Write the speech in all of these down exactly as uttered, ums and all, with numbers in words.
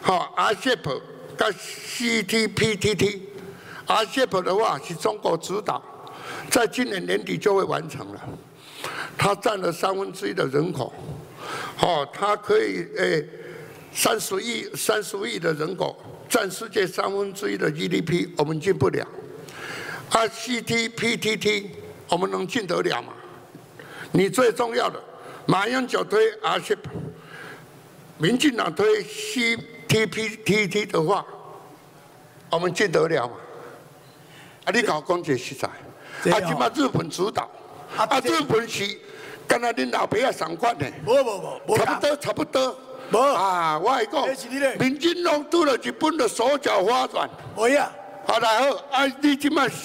好 ，R C E P 跟 C T P T T。R C E P 的话是中国主导，在今年年底就会完成了。它占了三分之一的人口，哦，它可以诶三十亿三十亿的人口占世界三分之一的 G D P， 我们进不了。啊 ，C T P T T 我们能进得了吗？你最重要的，马英九推 R C E P， 民进党推 C T P T T 的话，我们进得了吗？啊，你搞讲解实在，啊，即马日本主导，啊，日本是跟咱恁老爸仔相款的， 无无无， 差不多差不多。 无啊，我来讲，民进党拄了日本的手脚发软。 无呀。 好来好，啊，你即马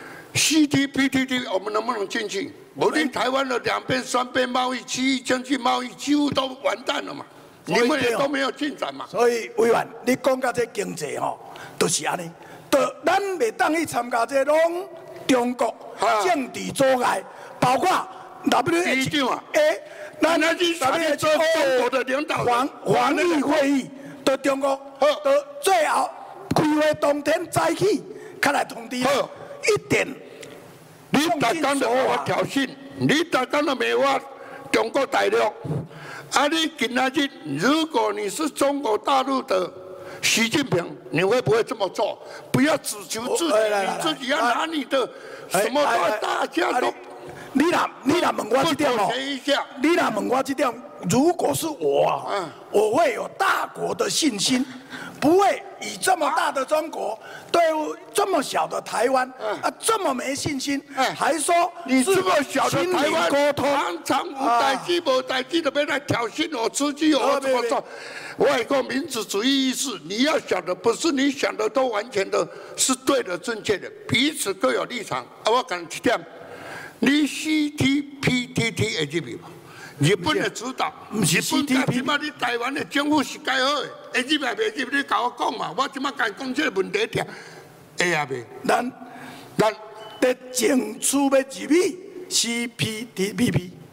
C T P T T 我们能不能进去？我们台湾的两边双边贸易、区域经济贸易几乎都完蛋了嘛，你们也都没有进展嘛。 所以委员，你讲到这经济吼，都是安尼。咱袂当去参加这拢中国政治阻碍，包括 W H O， 哎，咱咱去 W H O 中国的领导防防疫会议，到中国，到最后开会当天早起，才来通知，一点。 你大讲就我挑衅，你大讲都没我中国大陆，啊，你今仔日如果你是中国大陆的。习近平，你会不会这么做？不要只求自己，你自己要拿你的什么？大家都， 你若你若问我这点哦，你若问我这点，如果是我啊，我会有大国的信心，不会以这么大的中国对这么小的台湾啊这么没信心，还说你这么小的台湾沟通，常常无代志无代志就要来挑衅我、刺激我，怎么做？我有个民主主义意识，你要想的不是你想的都完全的是对的、正确的，彼此各有立场。啊，我讲一点，你 C T P T T 会入去吗？日本的主导，日本甲即马你台湾的政府是介好的，会入来袂入？你甲我讲嘛，我即马甲讲这个问题点，会啊袂？ 咱咱得争取要入去 C P T P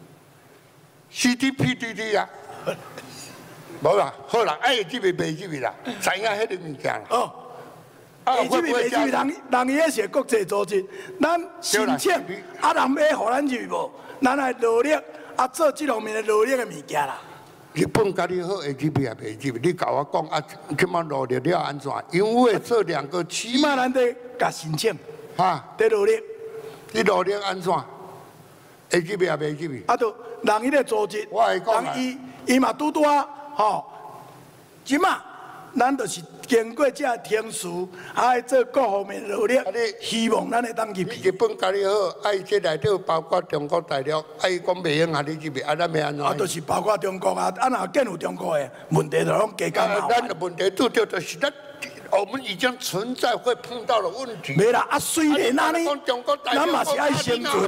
P。C T P T T 啊。无啦，好啦，爱入去袂入去啦，知影迄个物件啦。哦， 啊会不会人人伊迄是国际组织，咱申请，啊人要互咱入去无？咱来努力啊做这方面的努力的物件啦。 日本家己好会入去也袂入去，你甲我讲啊，即马努力了安怎？因为这两个区， 起码咱得甲申请，哈，得努力。 你努力安怎？会入去也袂入去。 啊，都人迄个组织， 我来讲啊， 伊伊嘛拄拄啊。吼，即马咱就是经过这天数，爱做各方面努力，希望咱会当入去。 日本家己好，爱这内底包括中国大陆，爱讲袂用啊，你入去，啊咱要安怎？ 啊，就是包括中国啊，啊若见有中国的问题，就拢加减嘛。 咱的问题拄着就是咱，我们已经存在会碰到的问题。 没啦，啊虽然安尼，咱嘛是爱生存。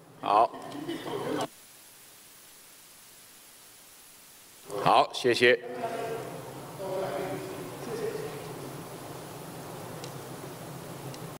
好，好，谢谢。